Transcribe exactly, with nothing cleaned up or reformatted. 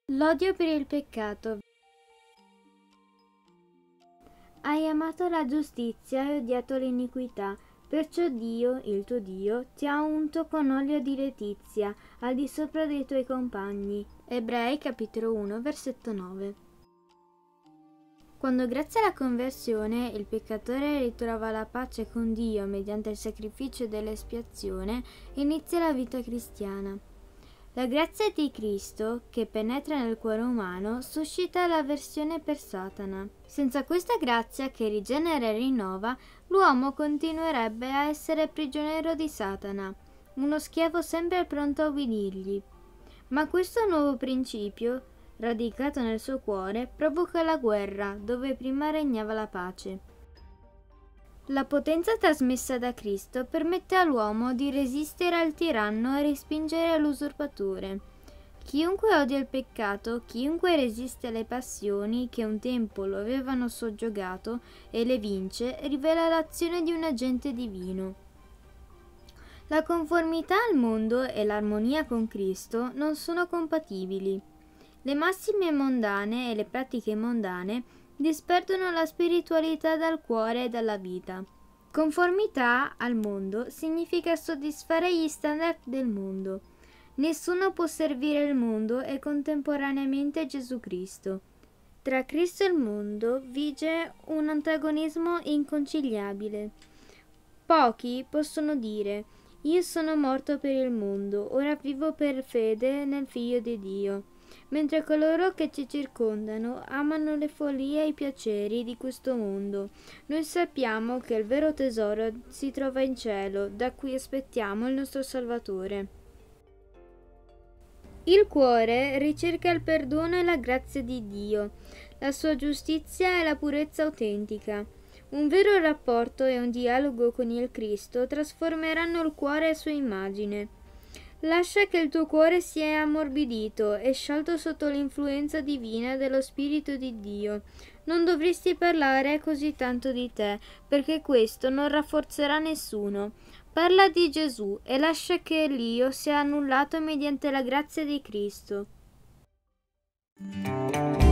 L'odio per il peccato. Hai amato la giustizia e odiato l'iniquità, perciò Dio, il tuo Dio, ti ha unto con olio di letizia, al di sopra dei tuoi compagni. Ebrei capitolo uno, versetto nove. Quando grazie alla conversione il peccatore ritrova la pace con Dio mediante il sacrificio dell'espiazione, inizia la vita cristiana. La grazia di Cristo, che penetra nel cuore umano, suscita l'avversione per Satana. Senza questa grazia che rigenera e rinnova, l'uomo continuerebbe a essere prigioniero di Satana, uno schiavo sempre pronto a ubbidirgli. Ma questo nuovo principio, radicato nel suo cuore, provoca la guerra, dove prima regnava la pace. La potenza trasmessa da Cristo permette all'uomo di resistere al tiranno e respingere l'usurpatore. Chiunque odia il peccato, chiunque resiste alle passioni che un tempo lo avevano soggiogato e le vince, rivela l'azione di un agente divino. La conformità al mondo e l'armonia con Cristo non sono compatibili. Le massime mondane e le pratiche mondane disperdono la spiritualità dal cuore e dalla vita. Conformità al mondo significa soddisfare gli standard del mondo. Nessuno può servire il mondo e contemporaneamente Gesù Cristo. Tra Cristo e il mondo vige un antagonismo inconciliabile. Pochi possono dire: io sono morto per il mondo, ora vivo per fede nel Figlio di Dio. Mentre coloro che ci circondano amano le follie e i piaceri di questo mondo. Noi sappiamo che il vero tesoro si trova in cielo, da cui aspettiamo il nostro Salvatore. Il cuore ricerca il perdono e la grazia di Dio, la sua giustizia e la purezza autentica. Un vero rapporto e un dialogo con il Cristo trasformeranno il cuore a sua immagine. Lascia che il tuo cuore sia ammorbidito e sciolto sotto l'influenza divina dello Spirito di Dio. Non dovresti parlare così tanto di te, perché questo non rafforzerà nessuno. Parla di Gesù e lascia che l'io sia annullato mediante la grazia di Cristo.